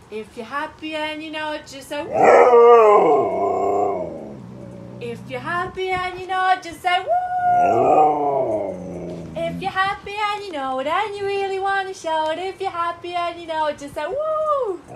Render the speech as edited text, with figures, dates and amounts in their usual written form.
If you're happy and you know it, just say woo. If you're happy and you know it, just say woo. If you're happy and you know it and you really want to show it, if you're happy and you know it, just say woo.